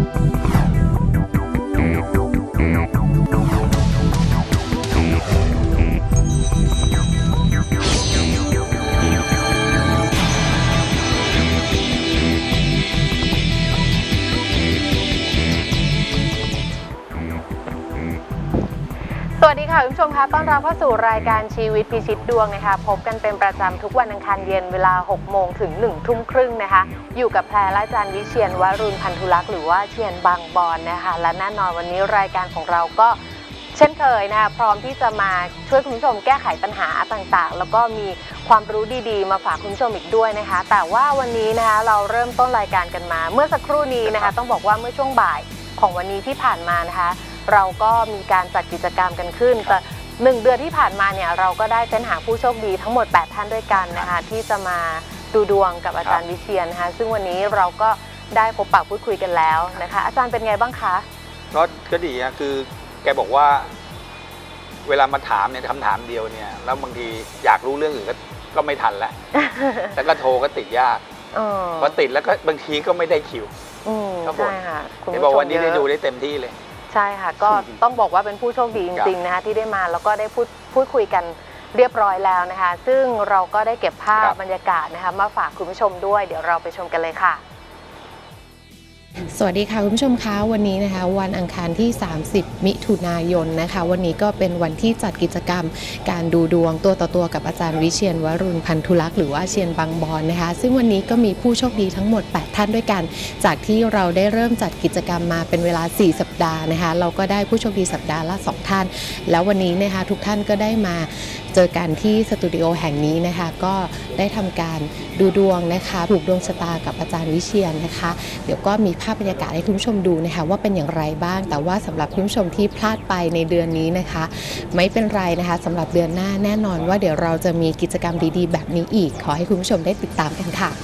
สวัสดีค่ะคุณผู้ชมคะต้อนรับเข้าสู่รายการชีวิตพิชิตดวงนะคะพบกันเป็นประจำทุกวันอังคารเย็นเวลา 6 โมงถึง 1 ทุ่มครึ่งนะคะอยู่กับแพรและอาจารย์วิเชียร วรุณ พันธุลักษณ์หรือว่าเชียรบางบอนนะคะและแน่นอนวันนี้รายการของเราก็เช่นเคยนะคะพร้อมที่จะมาช่วยคุณผู้ชมแก้ไขปัญหาต่างๆแล้วก็มีความรู้ดีๆมาฝากคุณผู้ชมอีกด้วยนะคะแต่ว่าวันนี้นะคะเราเริ่มต้นรายการกันมาเมื่อสักครู่นี้นะคะต้องบอกว่าเมื่อช่วงบ่ายของวันนี้ที่ผ่านมานะคะเราก็มีการจัดกิจกรรมกันขึ้นแต่1 เดือนที่ผ่านมาเนี่ยเราก็ได้เฟ้นหาผู้โชคดีทั้งหมด8ท่านด้วยกันนะคะที่จะมาดูดวงกับอาจารย์วิเชียรนะคะซึ่งวันนี้เราก็ได้พบปะพูดคุยกันแล้วนะคะอาจารย์เป็นไงบ้างคะก็ดีอะคือแกบอกว่าเวลามาถามเนี่ยคำถามเดียวเนี่ยแล้วบางทีอยากรู้เรื่องอื่นก็ไม่ทันแล้ว แล้วก็โทรก็ติดยากพอติดแล้วก็บางทีก็ไม่ได้คิวใช่ค่ะเห็นบอกวันนี้ได้ดูได้เต็มที่เลยใช่ค่ะก็ต้องบอกว่าเป็นผู้โชคดีจริงๆนะคะที่ได้มาแล้วก็ได้พูดคุยกันเรียบร้อยแล้วนะคะซึ่งเราก็ได้เก็บภาพบรรยากาศนะคะมาฝากคุณผู้ชมด้วยเดี๋ยวเราไปชมกันเลยค่ะสวัสดีค่ะคุณผู้ชมคะวันนี้นะคะวันอังคารที่30มิถุนายนนะคะวันนี้ก็เป็นวันที่จัดกิจกรรมการดูดวงตัวต่อตัวกับอาจารย์วิเชียร วรุณ พันธุลักษณ์หรือว่าเชียรบางบอนนะคะซึ่งวันนี้ก็มีผู้โชคดีทั้งหมด8ท่านด้วยกันจากที่เราได้เริ่มจัดกิจกรรมมาเป็นเวลา4สัปดาห์นะคะเราก็ได้ผู้โชคดีสัปดาห์ละ2ท่านแล้ววันนี้นะคะทุกท่านก็ได้มาเจอกันที่สตูดิโอแห่งนี้นะคะก็ได้ทำการดูดวงนะคะผูกดวงชะตากับอาจารย์วิเชียรนะคะเดี๋ยวก็มีภาพบรรยากาศให้คุณผู้ชมดูนะคะว่าเป็นอย่างไรบ้างแต่ว่าสำหรับคุณผู้ชมที่พลาดไปในเดือนนี้นะคะไม่เป็นไรนะคะสำหรับเดือนหน้าแน่นอนว่าเดี๋ยวเราจะมีกิจกรรมดีๆแบบนี้อีกขอให้คุณผู้ชมได้ติดตามกันค่ะ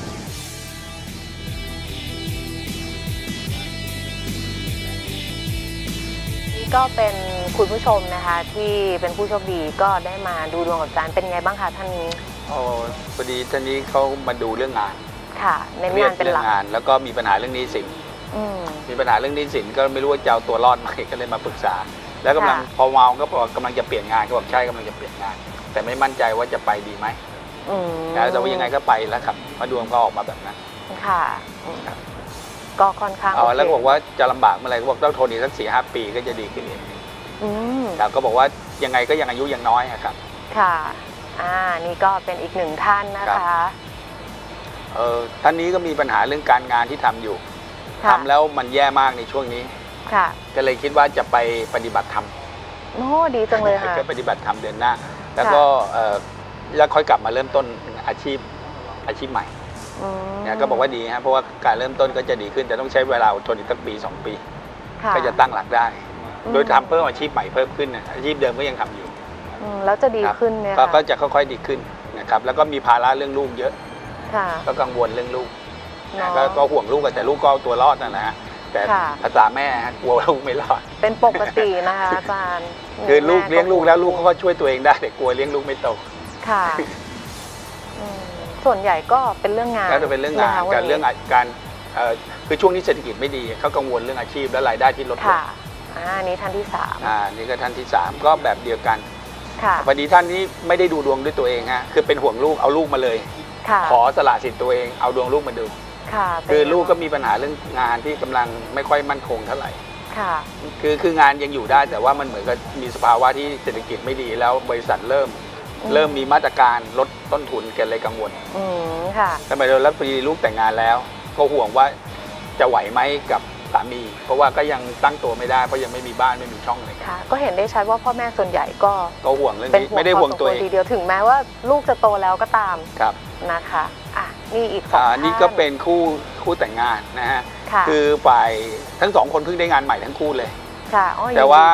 ก็เป็นคุณผู้ชมนะคะที่เป็นผู้โชคดีก็ได้มาดูดวงกับอาจารย์เป็นไงบ้างคะท่านนี้พอดีท่านนี้เขามาดูเรื่องงานค่ะเน้นงานเป็นหลักแล้วก็มีปัญหาเรื่องหนี้สินมีปัญหาเรื่องหนี้สินก็ไม่รู้ว่าจะเอาตัวรอดไหมก็เลยมาปรึกษาแล้วกำลังพอเมาก็บอกกำลังจะเปลี่ยนงานก็บอกใช่กำลังจะเปลี่ยนงานแต่ไม่มั่นใจว่าจะไปดีไหมแต่ว่ายังไงก็ไปแล้วครับมาดวงก็ออกมาแบบนั้นค่ะก็ค่อนข้างแล้วก็บอกว่าจะลำบากเมื่อไหร่ก็บอกต้องทนอีกสัก4-5 ปีก็จะดีขึ้นเองแต่ก็บอกว่ายังไงก็ยังอายุยังน้อยครับค่ะนี่ก็เป็นอีก1ท่านนะคะท่านนี้ก็มีปัญหาเรื่องการงานที่ทำอยู่ทำแล้วมันแย่มากในช่วงนี้ค่ะก็เลยคิดว่าจะไปปฏิบัติธรรมโอ้ดีจังเลยค่ะก็ปฏิบัติธรรมเดือนหน้าแล้วก็แล้วค่อยกลับมาเริ่มต้นอาชีพใหม่เนี่ยก็บอกว่าดีฮะเพราะว่าการเริ่มต้นก็จะดีขึ้นแต่ต้องใช้เวลาอดทนอีกสัก1-2 ปีก็จะตั้งหลักได้โดยทำเพิ่มอาชีพใหม่เพิ่มขึ้นอาชีพเดิมก็ยังทำอยู่แล้วจะดีขึ้นไหมคะก็จะค่อยๆดีขึ้นนะครับแล้วก็มีภาระเรื่องลูกเยอะก็กังวลเรื่องลูกก็ห่วงลูกแต่ลูกก็ตัวรอดนั่นแหละแต่ภาษาแม่กลัวลูกไม่รอดเป็นปกตินะคะอาจารย์คือลูกเลี้ยงลูกแล้วลูกเขาก็ช่วยตัวเองได้แต่กลัวเลี้ยงลูกไม่โตค่ะส่วนใหญ่ก็เป็นเรื่องงานก็จะเป็นเรื่องงานการเรื่องการคือช่วงนี้เศรษฐกิจไม่ดีเขากังวลเรื่องอาชีพและรายได้ที่ลดลงนี่ท่านที่3 นี่ก็ท่านที่3ก็แบบเดียวกันพอดีท่านนี้ไม่ได้ดูดวงด้วยตัวเองฮะคือเป็นห่วงลูกเอาลูกมาเลยขอสละสิทธิ์ตัวเองเอาดวงลูกมาดูคือลูกก็มีปัญหาเรื่องงานที่กำลังไม่ค่อยมั่นคงเท่าไหร่คืองานยังอยู่ได้แต่ว่ามันเหมือนกับมีสภาวะที่เศรษฐกิจไม่ดีแล้วบริษัทเริ่มมีมาตรการลดต้นทุนกันเลยกังวลทำไมเราแล้วพอดีลูกแต่งงานแล้วก็ห่วงว่าจะไหวไหมกับสามีเพราะว่าก็ยังตั้งตัวไม่ได้เพราะยังไม่มีบ้านไม่มีช่องเลยก็เห็นได้ชัดว่าพ่อแม่ส่วนใหญ่ก็ห่วงเรื่องนี้ไม่ได้ห่วงตัวเองทีเดียวถึงแม้ว่าลูกจะโตแล้วก็ตามนะคะนี่อีกนี่ก็เป็นคู่แต่งงานนะฮะคือฝ่ายทั้ง2คนเพิ่งได้งานใหม่ทั้งคู่เลยแต่ว่า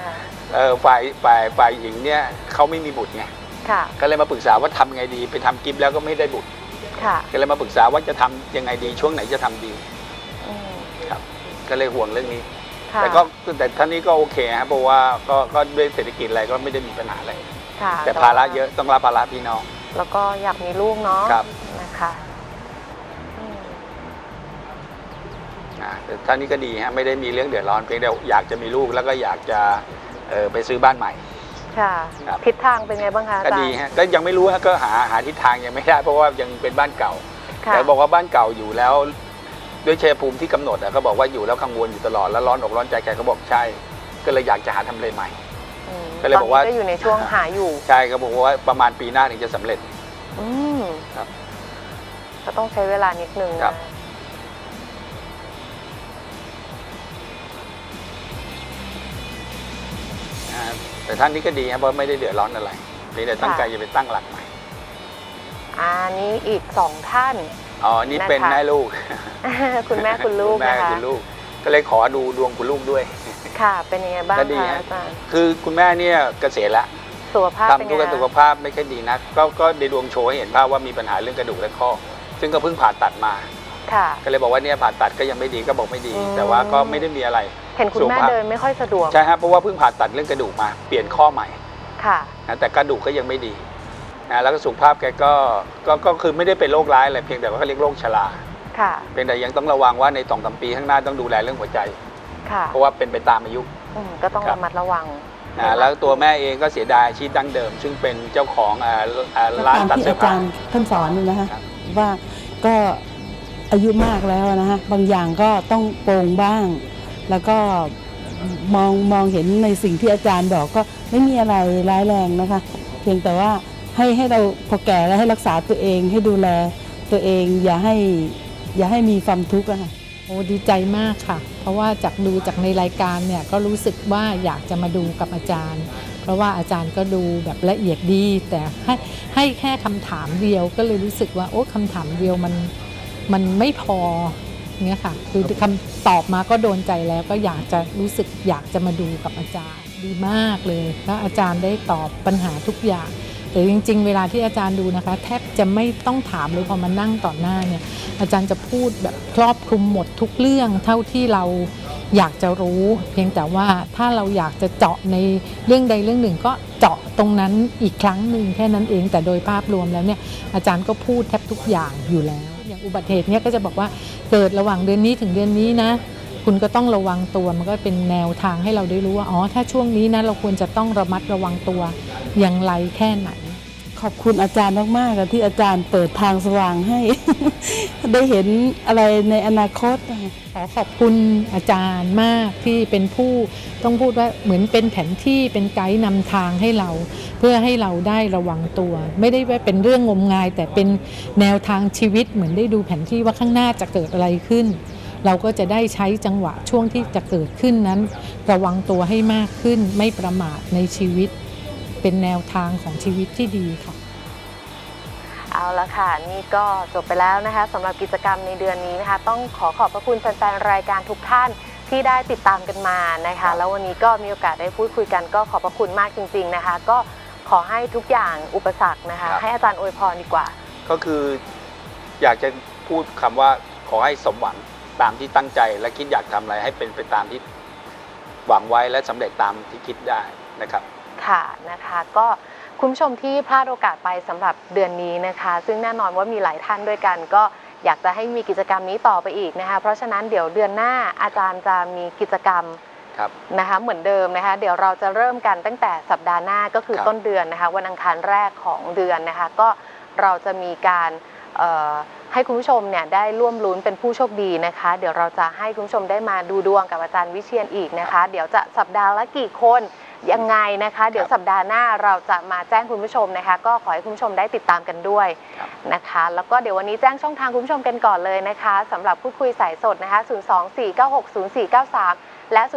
ฝ่ายหญิงเนี่ยเขาไม่มีบุตรไงก็เลยมาปรึกษาว่าทำไงดีไปทำกิฟต์แล้วก็ไม่ได้บุตรก็เลยมาปรึกษาว่าจะทำยังไงดีช่วงไหนจะทำดีครับก็เลยห่วงเรื่องนี้แต่ท่านนี้ก็โอเคครับเพราะว่าก็ด้วยเศรษฐกิจอะไรก็ไม่ได้มีปัญหาอะไรแต่ภาระเยอะต้องรับภาระพี่น้องแล้วก็อยากมีลูกเนาะนะคะแต่ท่านนี้ก็ดีฮะไม่ได้มีเรื่องเดือดร้อนเพียงแต่อยากจะมีลูกแล้วก็อยากจะไปซื้อบ้านใหม่ค่ะทิศทางเป็นไงบ้างคะก็ดีฮะก็ยังไม่รู้ฮะก็หาทิศทางยังไม่ได้เพราะว่ายังเป็นบ้านเก่าแต่บอกว่าบ้านเก่าอยู่แล้วด้วยชัยภูมิที่กำหนดก็บอกว่าอยู่แล้วกังวลอยู่ตลอดแล้วร้อนอกร้อนใจแกก็บอกใช่ก็เลยอยากจะหาทำเลใหม่ก็เลยบอกว่าก็อยู่ในช่วงหาอยู่ใช่ก็บอกว่าประมาณปีหน้าถึงจะสำเร็จครับก็ต้องใช้เวลานิดนึงครับแต่ท่านนี้ก็ดีครับเพราะไม่ได้เดือดร้อนอะไรเพียงแต่ตั้งใจจะไปตั้งหลักใหม่นี้อีก2ท่านนี่เป็นแม่ลูกคุณแม่คุณลูกนะคะคุณลูกก็เลยขอดูดวงคุณลูกด้วยค่ะเป็นยังไงบ้างคะอาจารย์คือคุณแม่เนี่ยเกษียณแล้วสุขภาพทำธุรกิจสุขภาพไม่ค่อยดีนักก็ในดวงโชว์ให้เห็นภาพว่ามีปัญหาเรื่องกระดูกและข้อซึ่งก็เพิ่งผ่าตัดมาก็เลยบอกว่าเนี่ยผ่าตัดก็ยังไม่ดีก็บอกไม่ดีแต่ว่าก็ไม่ได้มีอะไรเห็นคุณแม่เดินไม่ค่อยสะดวกใช่ฮะเพราะว่าเพิ่งผ่าตัดเรื่องกระดูกมาเปลี่ยนข้อใหม่ค่ะแต่กระดูกก็ยังไม่ดีแล้วก็สุขภาพแกก็คือไม่ได้เป็นโรคร้ายอะไรเพียงแต่ว่าเขาเรียกโรคชราเพียงแต่ยังต้องระวังว่าใน2-3 ปีข้างหน้าต้องดูแลเรื่องหัวใจเพราะว่าเป็นไปตามอายุก็ต้องระมัดระวังแล้วตัวแม่เองก็เสียดายชีวิตดั้งเดิมซึ่งเป็นเจ้าของร้านตัดเสื้อผ้าท่านสอนนะคะว่าก็อายุมากแล้วนะคะบางอย่างก็ต้องโปร่งบ้างแล้วก็มองเห็นในสิ่งที่อาจารย์บอกก็ไม่มีอะไรร้ายแรงนะคะเพียงแต่ว่าให้เราพอแก่แล้วให้รักษาตัวเองให้ดูแลตัวเองอย่าให้มีความทุกข์อะค่ะโอ้ดีใจมากค่ะเพราะว่าดูจากในรายการเนี่ยก็รู้สึกว่าอยากจะมาดูกับอาจารย์เพราะว่าอาจารย์ก็ดูแบบละเอียดดีแต่ให้แค่คำถามเดียวก็เลยรู้สึกว่าโอ้คำถามเดียวมันไม่พอเนี่ยค่ะคือคำตอบมาก็โดนใจแล้วก็อยากจะมาดูกับอาจารย์ดีมากเลยแล้วอาจารย์ได้ตอบปัญหาทุกอย่างแต่จริงๆเวลาที่อาจารย์ดูนะคะแทบจะไม่ต้องถามเลยพอมานั่งต่อหน้าเนี่ยอาจารย์จะพูดแบบครอบคลุมหมดทุกเรื่องเท่าที่เราอยากจะรู้เพียงแต่ว่าถ้าเราอยากจะเจาะในเรื่องใดเรื่องหนึ่งก็เจาะตรงนั้นอีกครั้งหนึ่งแค่นั้นเองแต่โดยภาพรวมแล้วเนี่ยอาจารย์ก็พูดแทบทุกอย่างอยู่แล้วอย่างอุบัติเหตุเนี่ยก็จะบอกว่าเกิดระหว่างเดือนนี้ถึงเดือนนี้นะคุณก็ต้องระวังตัวมันก็เป็นแนวทางให้เราได้รู้ว่าถ้าช่วงนี้นะเราควรจะต้องระมัดระวังตัวอย่างไรแค่ไหนขอบคุณอาจารย์มากๆที่อาจารย์เปิดทางสว่างให้ ได้เห็นอะไรในอนาคตขอขอบคุณอาจารย์มากที่เป็นผู้ต้องพูดว่าเหมือนเป็นแผนที่เป็นไกด์นำทางให้เราเพื่อให้เราได้ระวังตัวไม่ได้ว่าเป็นเรื่องงมงายแต่เป็นแนวทางชีวิตเหมือนได้ดูแผนที่ว่าข้างหน้าจะเกิดอะไรขึ้นเราก็จะได้ใช้จังหวะช่วงที่จะเกิดขึ้นนั้นระวังตัวให้มากขึ้นไม่ประมาทในชีวิตเป็นแนวทางของชีวิตที่ดีค่ะเอาละค่ะนี่ก็จบไปแล้วนะคะสำหรับกิจกรรมในเดือนนี้นะคะต้องขอบพระคุณแฟนๆรายการทุกท่านที่ได้ติดตามกันมานะคะแล้ววันนี้ก็มีโอกาสได้พูดคุยกันก็ขอบพระคุณมากจริงๆนะคะก็ขอให้ทุกอย่างอุปสรรคนะคะให้อาจารย์อวยพรดีกว่าก็คืออยากจะพูดคำว่าขอให้สมหวังตามที่ตั้งใจและคิดอยากทำอะไรให้เป็นไปตามที่หวังไว้และสำเร็จตามที่คิดได้นะครับค่ะนะคะก็คุณผู้ชมที่พลาดโอกาสไปสำหรับเดือนนี้นะคะซึ่งแน่นอนว่ามีหลายท่านด้วยกันก็อยากจะให้มีกิจกรรมนี้ต่อไปอีกนะคะเพราะฉะนั้นเดี๋ยวเดือนหน้าอาจารย์จะมีกิจกรรมนะคะเหมือนเดิมนะคะเดี๋ยวเราจะเริ่มกันตั้งแต่สัปดาห์หน้าก็คือต้นเดือนนะคะวันอังคารแรกของเดือนนะคะก็เราจะมีการให้คุณผู้ชมเนี่ยได้ร่วมลุ้นเป็นผู้โชคดีนะคะเดี๋ยวเราจะให้คุณผู้ชมได้มาดูดวงกับอาจารย์วิเชียรอีกนะคะเดี๋ยวจะสัปดาห์ละกี่คนยังไงนะคะเดี๋ยวสัปดาห์หน้าเราจะมาแจ้งคุณผู้ชมนะคะก็ขอให้คุณผู้ชมได้ติดตามกันด้วยนะคะแล้วก็เดี๋ยววันนี้แจ้งช่องทางคุณผู้ชมกันก่อนเลยนะคะสำหรับพูดคุยสายสดนะคะ024960493และ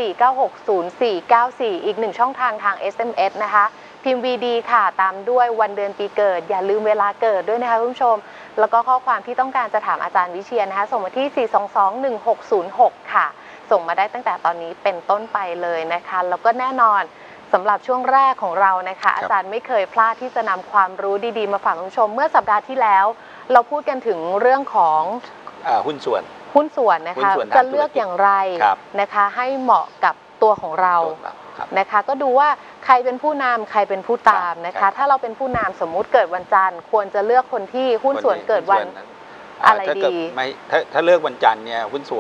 024960494อีก1ช่องทางทาง SMS นะคะพิมพ์ VD ค่ะตามด้วยวันเดือนปีเกิดอย่าลืมเวลาเกิดด้วยนะคะคุณผู้ชมแล้วก็ข้อความที่ต้องการจะถามอาจารย์วิเชียรนะคะส่งมาที่4221606ค่ะส่งมาได้ตั้งแต่ตอนนี้เป็นต้นไปเลยนะคะแล้วก็แน่นอนสำหรับช่วงแรกของเรานะคะอาจารย์ไม่เคยพลาดที่จะนำความรู้ดีๆมาฝากคุณผู้ชมเมื่อสัปดาห์ที่แล้วเราพูดกันถึงเรื่องของหุ้นส่วนนะคะจะเลือกอย่างไรนะคะให้เหมาะกับตัวของเรานะคะก็ดูว่าใครเป็นผู้นำใครเป็นผู้ตามนะคะถ้าเราเป็นผู้นำสมมุติเกิดวันจันทร์ควรจะเลือกคนที่หุ้นส่วนเกิดวันอะไรดีถ้าเลือกวันจันทร์เนี่ยหุ้นส่วนเนี่ย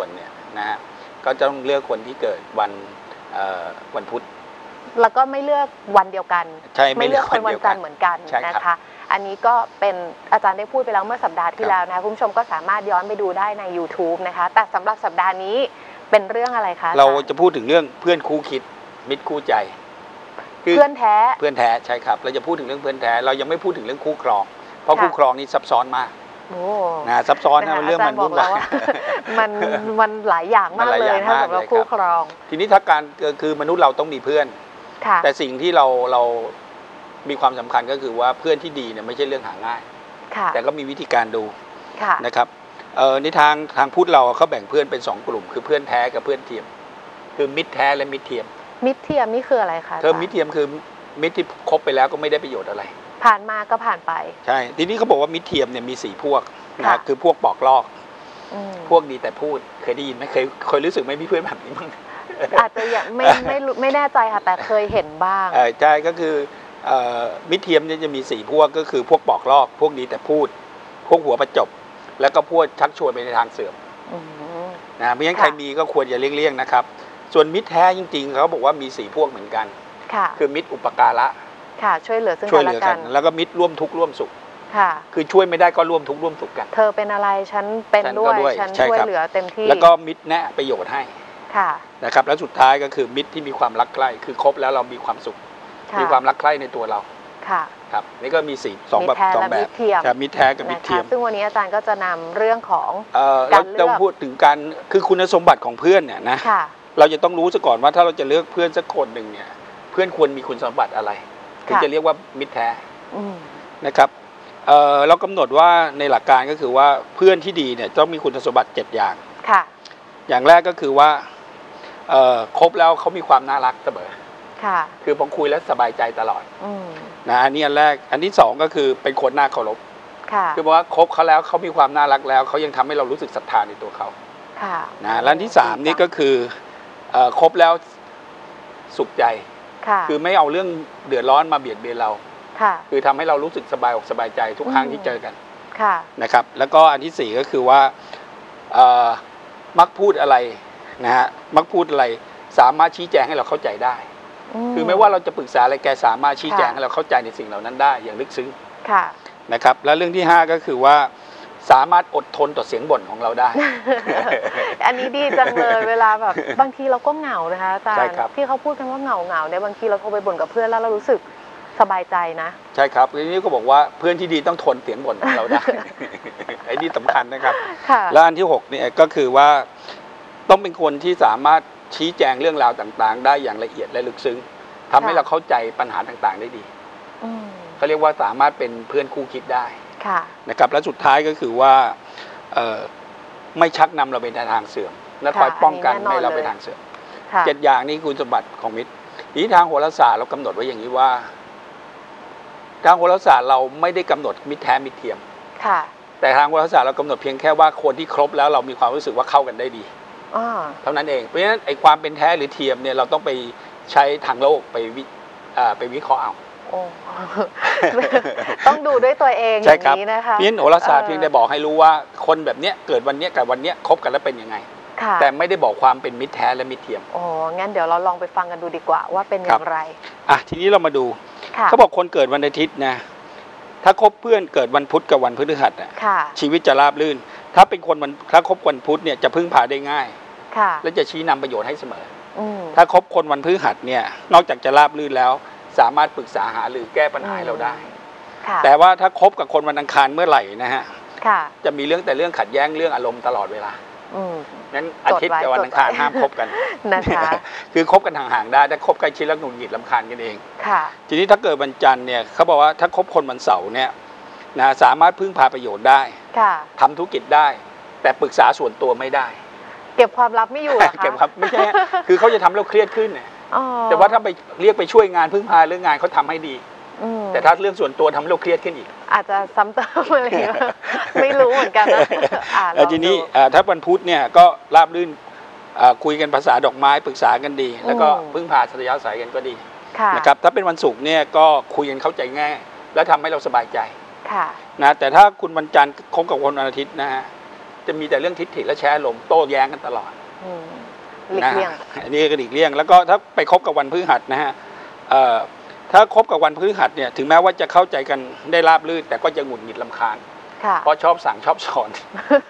นะฮะก็จะต้องเลือกคนที่เกิดวันพุธแล้วก็ไม่เลือกวันเดียวกันไม่เลือกคนวันจันทร์เหมือนกันนะคะอันนี้ก็เป็นอาจารย์ได้พูดไปแล้วเมื่อสัปดาห์ที่แล้วนะคะคุณผู้ชมก็สามารถย้อนไปดูได้ใน YouTube นะคะแต่สำหรับสัปดาห์นี้เป็นเรื่องอะไรคะเราจะพูดถึงเรื่องเพื่อนคู่คิดมิตรคู่ใจเพื่อนแท้ใช่ครับเราจะพูดถึงเรื่องเพื่อนแท้เรายังไม่พูดถึงเรื่องคู่ครองเพราะคู่ครองนี่ซับซ้อนมากนะซับซ้อนนะเรื่องมันวุ่นวายมันหลายอย่างมากเลยนะสำหรับคู่ครองทีนี้ถ้าการคือมนุษย์เราต้องมีเพื่อนแต่สิ่งที่เรามีความสำคัญก็คือว่าเพื่อนที่ดีเนี่ยไม่ใช่เรื่องหาง่ายแต่ก็มีวิธีการดูนะครับในทางพุทธเราเขาแบ่งเพื่อนเป็น2กลุ่มคือเพื่อนแท้กับเพื่อนเทียมคือมิตรแท้และมิตรเทียมมิตรเทียมนี่คืออะไรคะมิตรเทียมคือมิตรที่คบไปแล้วก็ไม่ได้ประโยชน์อะไรผ่านมาก็ผ่านไปใช่ทีนี้เขาบอกว่ามิตรเทียมเนี่ยมี4พวกนะคือพวกปอกลอกพวกดีแต่พูดเคยได้ยินไหมเคยรู้สึกไหมมีเพื่อนแบบนี้บ้างอาจจะยังไม่แน่ใจค่ะแต่เคยเห็นบ้างใช่ก็คือมิตรเทียมเนี่ยจะมี4พวกก็คือพวกปอกลอกพวกดีแต่พูดพวกหัวประจบแล้วก็พวกชักชวนไปในทางเสื่อมนะไม่งั้นใครมีก็ควรจะเลี่ยงๆนะครับส่วนมิตรแท้จริงๆเขาบอกว่ามี4พวกเหมือนกันคือมิตรอุปการะช่วยเหลือซึ่งกันและกันแล้วก็มิตรร่วมทุกข์ร่วมสุขคือช่วยไม่ได้ก็ร่วมทุกข์ร่วมสุขกันเธอเป็นอะไรฉันเป็นด้วยฉันช่วยเหลือเต็มที่แล้วก็มิตรแนะประโยชน์ให้นะครับแล้วสุดท้ายก็คือมิตรที่มีความรักใคร่คือคบแล้วเรามีความสุขมีความรักใคร่ในตัวเราครับนี่ก็มี2แบบมิตรแท้กับมิตรเทียมซึ่งวันนี้อาจารย์ก็จะนำเรื่องของการเลือกพูดถึงการคือคุณสมบัติของเพื่อนเนี่ยนะเราจะต้องรู้ซะก่อนว่าถ้าเราจะเลือกเพื่อนสักคนหนึ่งเนี่ยเพื่อนควรมีคุณสมบัติอะไรถึงจะเรียกว่ามิตรแท้นะครับเรากำหนดว่าในหลักการก็คือว่าเพื่อนที่ดีเนี่ยต้องมีคุณสมบัติ7อย่างอย่างแรกก็คือว่าคบแล้วเขามีความน่ารักเสมอคือพอคุยแล้วสบายใจตลอดนะอันนี้อันแรกอันที่2ก็คือเป็นคนน่าเคารพคือเพราะว่าคบเขาแล้วเขามีความน่ารักแล้วเขายังทำให้เรารู้สึกศรัทธาในตัวเขานะและอันที่3นี่ก็คือคบแล้วสุขใจคือไม่เอาเรื่องเดือดร้อนมาเบียดเบียนเราคือทำให้เรารู้สึกสบายอกสบายใจทุกครั้งที่เจอกันนะครับแล้วก็อันที่4ก็คือว่ามักพูดอะไรนะฮะมักพูดอะไรสามารถชี้แจงให้เราเข้าใจได้คือไม่ว่าเราจะปรึกษาอะไรแกสามารถชี้แจงให้เราเข้าใจในสิ่งเหล่านั้นได้อย่างลึกซึ้งนะครับและเรื่องที่5ก็คือว่าสามารถอดทนต่อเสียงบ่นของเราได้อันนี้ดีจังเลยเวลาแบบบางทีเราก็เหงานะคะอาจารย์ที่เขาพูดกันว่าเหงาเนี่ยบางทีเราโทรไปบ่นกับเพื่อนแล้วเรารู้สึกสบายใจนะใช่ครับทีนี้ก็บอกว่าเพื่อนที่ดีต้องทนเสียงบ่นของเราได้ ไอ้นี่สำคัญนะครับและอันที่6เนี่ยก็คือว่าต้องเป็นคนที่สามารถชี้แจงเรื่องราวต่างๆได้อย่างละเอียดและลึกซึ้งทำให้เราเข้าใจปัญหาต่างๆได้ดีเขาเรียกว่าสามารถเป็นเพื่อนคู่คิดได้นะครับและสุดท้ายก็คือว่าไม่ชักนำเราไปในทางเสื่อมและคอยป้องกันไม่ให้เราไปทางเสื่อม7อย่างนี้คุณสมบัติของมิตรทีนี้ทางโหราศาสตร์เรากำหนดไว้อย่างนี้ว่าทางโหราศาสตร์เราไม่ได้กำหนดมิตรแท้มิตรเทียมแต่ทางโหราศาสตร์เรากำหนดเพียงแค่ว่าคนที่ครบแล้วเรามีความรู้สึกว่าเข้ากันได้ดีเท่านั้นเองเพราะฉะนั้นไอ้ความเป็นแท้หรือเทียมเนี่ยเราต้องไปใช้ทางโลกไปวิเคราะห์เอาต้องดูด้วยตัวเองอย่างนี้นะคะเพราะฉะนั้นโหราศาสตร์เพียงแต่บอกให้รู้ว่าคนแบบเนี้ยเกิดวันเนี้ยกับวันเนี้ยคบกันแล้วเป็นยังไงแต่ไม่ได้บอกความเป็นมิตรแท้และมิตรเทียมงั้นเดี๋ยวเราลองไปฟังกันดูดีกว่าว่าเป็นอย่างไรทีนี้เรามาดูเขาบอกคนเกิดวันอาทิตย์นะถ้าคบเพื่อนเกิดวันพุธกับวันพฤหัสชีวิตจะราบรื่นถ้าเป็นคนถ้าคบวันพุธเนี่ยจะพึ่งพาได้ง่ายและจะชี้นำประโยชน์ให้เสมอถ้าคบคนวันพฤหัสเนี่ยนอกจากจะราบรื่นแล้วสามารถปรึกษาหารือแก้ปัญหาเราได้แต่ว่าถ้าคบกับคนวันอังคารเมื่อไหร่นะฮะจะมีเรื่องขัดแย้งเรื่องอารมณ์ตลอดเวลางั้นอาทิตย์กับวันอังคารห้ามคบกันนะคะคือคบกันห่างๆได้แต่คบใกล้ชิดแล้วหงุดหงิดรำคาญกันเองทีนี้ถ้าเกิดวันจันทร์เนี่ยเขาบอกว่าถ้าคบคนวันเสาร์เนี่ยนะสามารถพึ่งพาประโยชน์ได้ทำธุรกิจได้แต่ปรึกษาส่วนตัวไม่ได้เก็บความลับไม่อยู่เก็บครับไม่ใช่คือเขาจะทำเราเครียดขึ้นเนี่ยแต่ว่าถ้าไปเรียกไปช่วยงานพึ่งพาเรื่องงานเขาทำให้ดีแต่ถ้าเรื่องส่วนตัวทำให้เราเครียดขึ้นอีกอาจจะซ้ำเติมอะไรไม่รู้เหมือนกันนะทีนี้ถ้าวันพุธเนี่ยก็ราบรื่นคุยกันภาษาดอกไม้ปรึกษากันดีแล้วก็พึ่งพาสัตยาสายกันก็ดีนะครับถ้าเป็นวันศุกร์เนี่ยก็คุยกันเข้าใจง่ายแล้วทำให้เราสบายใจนะแต่ถ้าคุณวันจันทร์คบกับคนวันอาทิตย์นะฮะจะมีแต่เรื่องทิฏฐิและแชร์ลมโต้แย้งกันตลอดหลีกเลี่ยงอันนี้ก็หลีกเลี่ยงแล้วก็ถ้าไปคบกับวันพฤหัสนะฮะถ้าคบกับวันพฤหัสเนี่ยถึงแม้ว่าจะเข้าใจกันได้ราบรื่นแต่ก็จะหงุดหงิดรำคาญเพราะชอบสั่งชอบสอน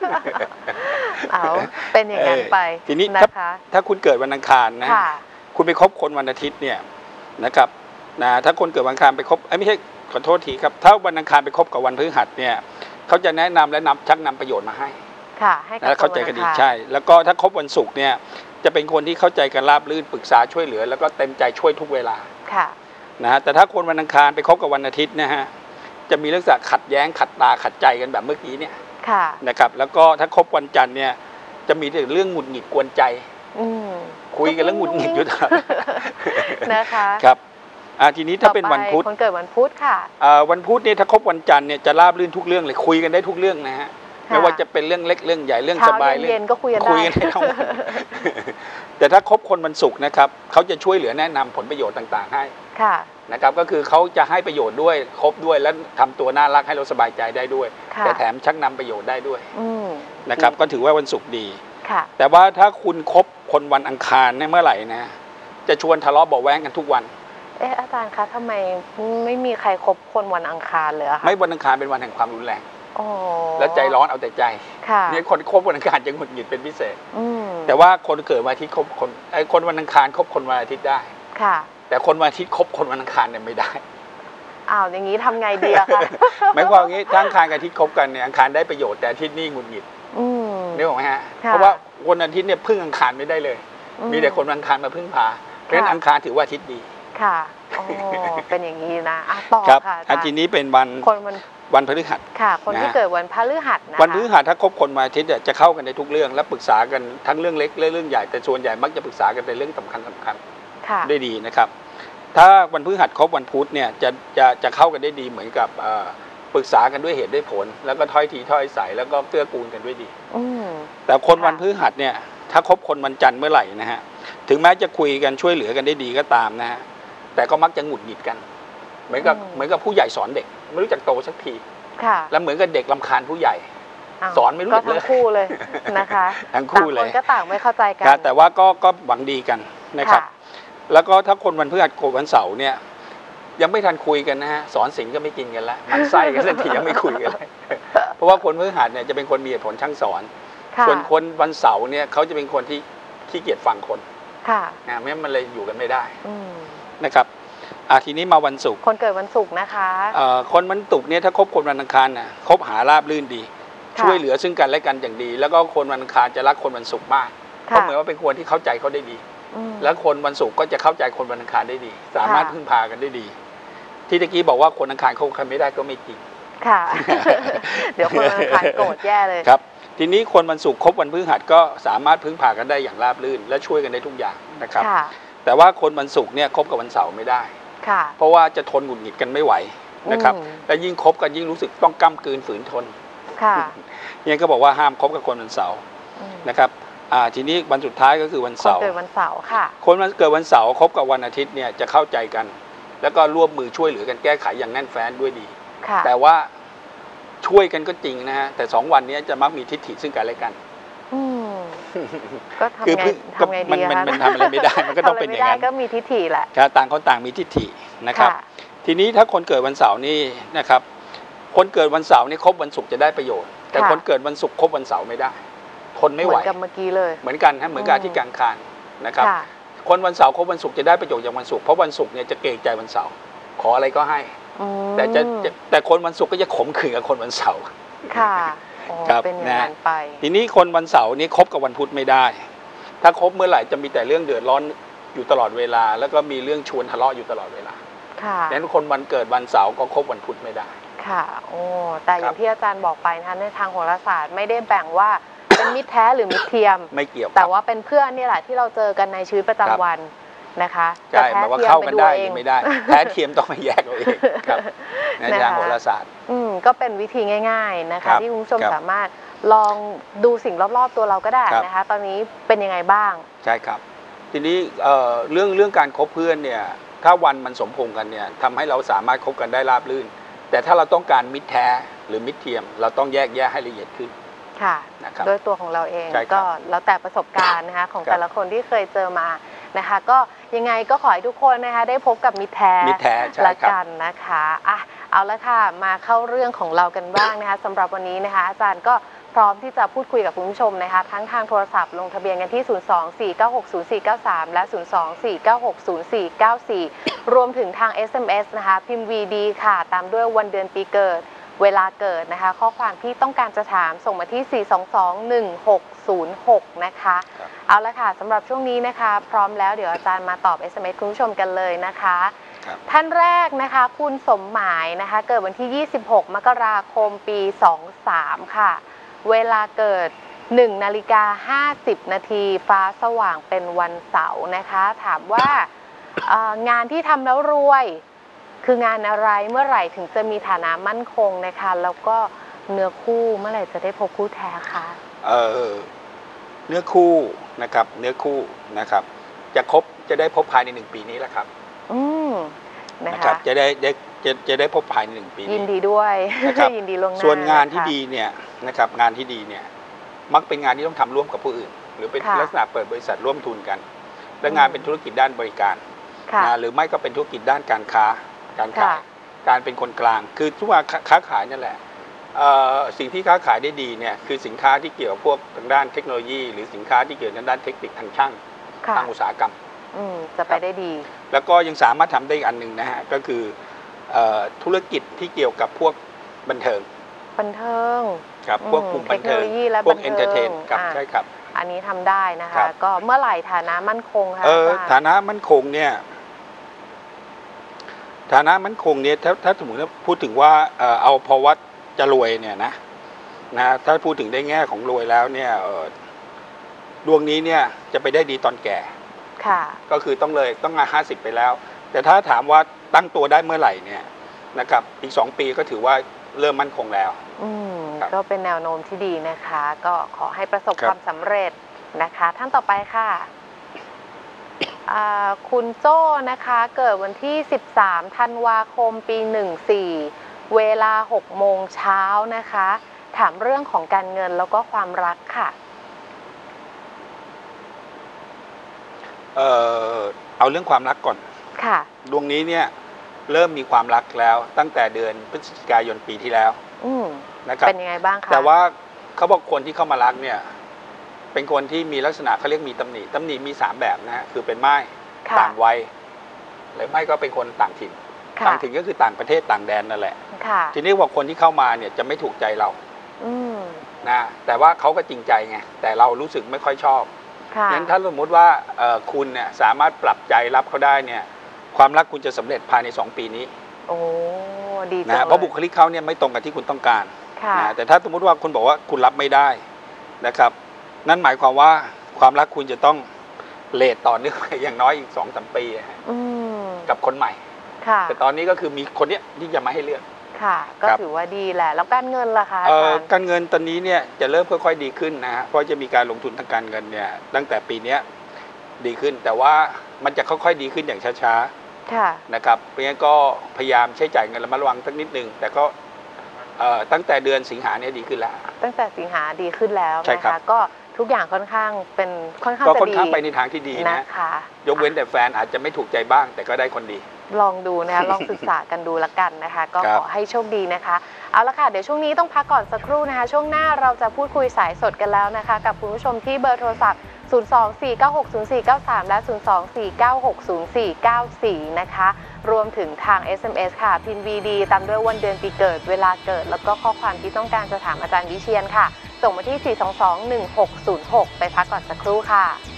เป็นอย่างนั้นไปทีนี้ถ้าคุณเกิดวันอังคารนะคุณไปคบคนวันอาทิตย์เนี่ยนะครับถ้าคนเกิดวันอังคารไปคบไม่ใช่ขอโทษทีครับถ้าวันอังคารไปคบกับวันพฤหัสเนี่ยเขาจะแนะนำและชักนำประโยชน์มาให้เข้าใจกันดีใช่แล้วก็ถ้าคบวันศุกร์เนี่ยจะเป็นคนที่เข้าใจกันราบรื่นปรึกษาช่วยเหลือแล้วก็เต็มใจช่วยทุกเวลานะฮะแต่ถ้าคนวันอังคารไปคบกับวันอาทิตย์นะฮะจะมีเรื่องขัดแย้งขัดตาขัดใจกันแบบเมื่อกี้เนี่ยนะครับแล้วก็ถ้าคบวันจันทร์เนี่ยจะมีแต่เรื่องหงุดหงิดกวนใจคุยกันแล้วหงุดหงิดอยู่ตลอดนะคะครับทีนี้ถ้าเป็นวันพุธคนเกิดวันพุธค่ะวันพุธเนี่ยถ้าคบวันจันทร์เนี่ยจะราบรื่นทุกเรื่องเลยคุยกันได้ทุกเรื่องนะฮะไม่ว่าจะเป็นเรื่องเล็กเรื่องใหญ่เรื่องสบายเย็นก็คุยกันได้ทั้งวันแต่ถ้าคบคนวันศุกร์นะครับเขาจะช่วยเหลือแนะนำผลประโยชน์ต่างๆให้นะครับก็คือเขาจะให้ประโยชน์ด้วยคบด้วยและทำตัวน่ารักให้เราสบายใจได้ด้วยแต่แถมชักนำประโยชน์ได้ด้วยนะครับก็ถือว่าวันศุกร์ดีแต่ว่าถ้าคุณคบคนวันอังคารเนี่ยเมื่อไหร่นะจะชวนทะเลาะเบาะแว้งกันทุกวันอาจารย์คะทำไมไม่มีใครคบคนวันอังคารเลยคะไม่วันอังคารเป็นวันแห่งความรุนแรงแล้วใจร้อนเอาแต่ใจเนี่ยคนคบวันอังคารจะหงุดหงิดเป็นพิเศษแต่ว่าคนเกิดวันอาทิตย์คบคนวันอังคารคบคนวันอาทิตย์ได้แต่คนวันอาทิตย์คบคนวันอังคารเนี่ยไม่ได้อย่างนี้ทำไงดีคะหมายความงี้ทั้งอังคารกับอาทิตย์คบกันเนี่ยอังคารได้ประโยชน์แต่อาทิตย์นี่หงุดหงิดนึกออกไหมฮะเพราะว่าคนอาทิตย์เนี่ยพึ่งอังคารไม่ได้เลยมีแต่คนอังคารมาพึ่งพาเพราะฉะนั้นอังคารถือว่าอาทิตย์ดีเป็นอย่างนี้นะต่อค่ะอาทิตย์นี้เป็นวันพฤหัสคนที่เกิดวันพฤหัสนะวันพฤหัสถ้าคบคนวันอาทิตย์จะเข้ากันในทุกเรื่องและปรึกษากันทั้งเรื่องเล็กและเรื่องใหญ่แต่ส่วนใหญ่มักจะปรึกษากันในเรื่องสำคัญได้ดีนะครับถ้าวันพฤหัสคบวันพุธเนี่ยจะเข้ากันได้ดีเหมือนกับปรึกษากันด้วยเหตุด้วยผลแล้วก็ถ้อยทีถ้อยอาศัยแล้วก็เกื้อกูลกันด้วยดีแต่คนวันพฤหัสเนี่ยถ้าคบคนวันจันทร์เมื่อไหร่นะฮะถึงแม้จะคุยกันช่วยเหลือกันได้ดีก็ตามนะฮะแต่ก็มักจะหงุดหงิดกันเหมือนกับผู้ใหญ่สอนเด็กไม่รู้จักโตสักทีแล้วเหมือนกับเด็กรำคาญผู้ใหญ่สอนไม่รู้ก็ทั้งคู่เลยนะคะทั้งคู่เลยต่างคนก็ต่างไม่เข้าใจกันแต่ว่าก็หวังดีกันนะครับแล้วก็ถ้าคนวันพฤหัสโกวันเสาร์เนี่ยยังไม่ทันคุยกันนะฮะสอนสิงก็ไม่กินกันแล้วมันไส้กันสักทียังไม่คุยกันเลยเพราะว่าคนพฤหัสเนี่ยจะเป็นคนมีเหตุผลช่างสอนส่วนคนวันเสาร์เนี่ยเขาจะเป็นคนที่ขี้เกียจฟังคนไม่งั้นมันเลยอยู่กันไม่ได้นะครับทีนี้มาวันศุกร์คนเกิดวันศุกร์นะคะคนวันศุกร์เนี่ยถ้าคบคนวันอังคารนะคบหาราบรื่นดีช่วยเหลือซึ่งกันและกันอย่างดีแล้วก็คนวันอังคารจะรักคนวันศุกร์มากเพราะเหมือนว่าเป็นคนที่เข้าใจเขาได้ดีแล้วคนวันศุกร์ก็จะเข้าใจคนวันอังคารได้ดีสามารถพึ่งพากันได้ดีที่ตะกี้บอกว่าคนอังคารคบกันไม่ได้ก็ไม่จริงเดี๋ยวคนอังคารโกรธแย่เลยครับทีนี้คนวันศุกร์คบวันพฤหัสก็สามารถพึ่งพากันได้อย่างราบรื่นและช่วยกันได้ทุกอย่างนะครับแต่ว่าคนวันศุกร์เนี่ยคบกับวันเสาร์ไม่ได้เพราะว่าจะทนหงุดหงิดกันไม่ไหวนะครับและยิ่งคบกันยิ่งรู้สึกต้องก้ำกืนฝืนทนยังก็บอกว่าห้ามคบกับคนวันเสาร์นะครับทีนี้วันสุดท้ายก็คือวันเสาร์คนเกิดวันเสาร์ค่ะคนเกิดวันเสาร์คบกับวันอาทิตย์เนี่ยจะเข้าใจกันแล้วก็ร่วมมือช่วยเหลือกันแก้ไขอย่างแน่นแฟ้นด้วยดีแต่ว่าช่วยกันก็จริงนะฮะแต่2 วันนี้จะมักมีทิฏฐิซึ่งกันและกันก็ทำไงดีมันทำอะไรไม่ได้มันก็ต้องเป็นอย่างนั้นก็มีทิฏฐิแหละต่างคนต่างมีทิฏฐินะครับทีนี้ถ้าคนเกิดวันเสาร์นี่นะครับคนเกิดวันเสาร์นี่คบวันศุกร์จะได้ประโยชน์แต่คนเกิดวันศุกร์คบวันเสาร์ไม่ได้ทนไม่ไหวเหมือนกับเมื่อกี้เลยเหมือนกันฮะเหมือนกับที่กลางคานนะครับคนวันเสาร์คบวันศุกร์จะได้ประโยชน์จากวันศุกร์เพราะวันศุกร์เนี่ยจะเกรงใจวันเสาร์ขออะไรก็ให้แต่คนวันศุกร์ก็จะขมขื่นกับคนวันเสาร์เป็นอย่างนั้นไปทีนี้คนวันเสาร์นี้คบกับวันพุธไม่ได้ถ้าคบเมื่อไหร่จะมีแต่เรื่องเดือดร้อนอยู่ตลอดเวลาแล้วก็มีเรื่องชวนทะเลาะอยู่ตลอดเวลาดังนั้นคนวันเกิดวันเสาร์ก็คบวันพุธไม่ได้ค่ะแต่อย่างที่อาจารย์บอกไปนะในทางโหราศาสตร์ไม่ได้แบ่งว่าเป็นมิตรแท้หรือมิตรเทียมไม่เกี่ยวแต่ว่าเป็นเพื่อนนี่แหละที่เราเจอกันในชีวิตประจำวันนะคะใช่หมายว่าเข้ากันได้หรือไม่ได้แท้เทียมต้องมาแยกเอาเองครับในทางโหราศาสตร์ก็เป็นวิธีง่ายๆนะคะที่คุณผู้ชมสามารถลองดูสิ่งรอบๆตัวเราก็ได้นะคะตอนนี้เป็นยังไงบ้างใช่ครับทีนี้เรื่องการคบเพื่อนเนี่ยถ้าวันมันสมพงษ์กันเนี่ยทำให้เราสามารถคบกันได้ราบรื่นแต่ถ้าเราต้องการมิตรแท้หรือมิตรเทียมเราต้องแยกแยะให้ละเอียดขึ้นค่ะนะครับด้วยตัวของเราเองใช่ครับก็แล้วแต่ประสบการณ์นะคะของแต่ละคนที่เคยเจอมานะคะ ก็ยังไงก็ขอให้ทุกคนนะคะได้พบกับมิตรแท้ใช่ละครับกันนะคะอ่ะเอาละค่ะมาเข้าเรื่องของเรากันบ้างนะคะสำหรับวันนี้นะคะอาจารย์ก็พร้อมที่จะพูดคุยกับคุณผู้ชมนะคะทั้งทางโทรศัพท์ลงทะเบียนกันที่ 024960493 และ 024960494 รวมถึงทาง SMS นะคะพิมพ์ VD ค่ะตามด้วยวันเดือนปีเกิดเวลาเกิดนะคะข้อความที่ต้องการจะถามส่งมาที่ 4221606 นะคะเอาละค่ะสำหรับช่วงนี้นะคะพร้อมแล้วเดี๋ยวอาจารย์มาตอบ SMS คุณผู้ชมกันเลยนะคะท่านแรกนะคะคุณสมหมายนะคะเกิดวันที่ 26 มกราคม ปี 23 ค่ะเวลาเกิด 1:50 นาทีฟ้าสว่างเป็นวันเสาร์นะคะถามว่างานที่ทำแล้วรวยคืองานอะไรเมื่อไหร่ถึงจะมีฐานะมั่นคงนะคะแล้วก็เนื้อคู่เมื่อไหร่จะได้พบคู่แท้คะเนื้อคู่นะครับเนื้อคู่นะครับจะได้พบภายใน1 ปีนี้แหละครับนะครับจะได้พบภายใน1 ปียินดีด้วยนะครับยินดีล่วงหน้าส่วนงานที่ดีเนี่ยนะครับงานที่ดีเนี่ยมักเป็นงานที่ต้องทำร่วมกับผู้อื่นหรือเป็นลักษณะเปิดบริษัทร่วมทุนกันและงานเป็นธุรกิจด้านบริการหรือไม่ก็เป็นธุรกิจด้านการค้าการขายการเป็นคนกลางคือทุกว่าค้าขายนั่นแหละสิ่งที่ค้าขายได้ดีเนี่ยคือสินค้าที่เกี่ยวพวกทางด้านเทคโนโลยีหรือสินค้าที่เกี่ยวกับด้านเทคนิคทางช่างทางอุตสาหกรรมจะไปได้ดีแล้วก็ยังสามารถทำได้อีกอันหนึ่งนะฮะก็คือธุรกิจที่เกี่ยวกับพวกบันเทิงครับพวกกลุ่มบันเทิงพวกเอนเตอร์เทนครับใช่ครับอันนี้ทำได้นะคะก็เมื่อไหร่ฐานะมั่นคงคะฐานะมั่นคงเนี่ยถ้าสมมติว่าพูดถึงว่าเอาภาวะจะรวยเนี่ยนะถ้าพูดถึงได้แง่ของรวยแล้วเนี่ยดวงนี้เนี่ยจะไปได้ดีตอนแก่ก็คือต้องงาน50ไปแล้วแต่ถ้าถามว่าตั้งตัวได้เมื่อไหร่เนี่ยนะครับอีก2 ปีก็ถือว่าเริ่มมั่นคงแล้วก็เป็นแนวโน้มที่ดีนะคะก็ขอให้ประสบความสำเร็จนะคะท่านต่อไปค่ะคุณโจ้นะคะเกิดวันที่13 ธันวาคม ปี 14 เวลา 6 โมงเช้านะคะถามเรื่องของการเงินแล้วก็ความรักค่ะเอาเรื่องความรักก่อนค่ะดวงนี้เนี่ยเริ่มมีความรักแล้วตั้งแต่เดือนพฤศจิกายนปีที่แล้วนะครับเป็นยังไงบ้างคะแต่ว่าเขาบอกคนที่เข้ามารักเนี่ยเป็นคนที่มีลักษณะเขาเรียกมีตำหนิมี3 แบบนะฮะคือเป็นไม้ต่างวัยหรือไม่ก็เป็นคนต่างถิ่นก็คือต่างประเทศต่างแดนนั่นแหละทีนี้ว่าคนที่เข้ามาเนี่ยจะไม่ถูกใจเรานะแต่ว่าเขาก็จริงใจไงแต่เรารู้สึกไม่ค่อยชอบงั้นถ้าสมมติว่าคุณเนี่ยสามารถปรับใจรับเขาได้เนี่ยความรักคุณจะสำเร็จภายใน2 ปีนี้โอ้ดีจังนะเพราะบุคลิกเขาเนี่ยไม่ตรงกับที่คุณต้องการนะแต่ถ้าสมมติว่าคุณบอกว่าคุณรับไม่ได้นะครับนั่นหมายความว่าความรักคุณจะต้องเลทต่อเนื่องไปอย่างน้อยอีก2-3 ปีกับคนใหม่แต่ตอนนี้ก็คือมีคนเนี้ยที่จะมาให้เลือกค่ะก็ถือว่าดีแหละแล้วการเงินล่ะคะการเงินตอนนี้เนี่ยจะเริ่มค่อยๆดีขึ้นนะฮะเพราะจะมีการลงทุนทางการเงินเนี่ยตั้งแต่ปีนี้ดีขึ้นแต่ว่ามันจะค่อยๆดีขึ้นอย่างช้าๆนะครับเพราะงั้นก็พยายามใช้จ่ายเงินระมัดระวังสักนิดนึงแต่ก็ตั้งแต่เดือนสิงหาเนี่ยดีขึ้นแล้วตั้งแต่สิงหาดีขึ้นแล้วนะคะก็ทุกอย่างค่อนข้างจะดีค่อนข้างไปในทางที่ดีนะคะยกเว้นแต่แฟนอาจจะไม่ถูกใจบ้างแต่ก็ได้คนดีลองดูนะคะลองศึกษากันดูละกันนะคะก็ขอให้โชคดีนะคะเอาละค่ะเดี๋ยวช่วงนี้ต้องพักก่อนสักครู่นะคะช่วงหน้าเราจะพูดคุยสายสดกันแล้วนะคะกับคุณผู้ชมที่เบอร์โทรศัพท์ 024960493 และ 024960494 นะคะรวมถึงทาง SMS ค่ะพิมพ์ VD ตามด้วยวันเดือนปีเกิดเวลาเกิดแล้วก็ข้อความที่ต้องการจะถามอาจารย์วิเชียรค่ะส่งมาที่ 4221606 ไปพักก่อนสักครู่ค่ะ